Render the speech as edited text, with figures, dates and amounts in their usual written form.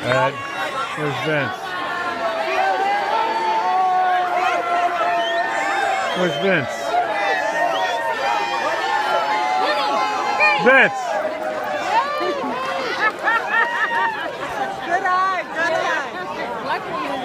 Ed, where's Vince? Where's Vince? Vince! Good eye, good eye.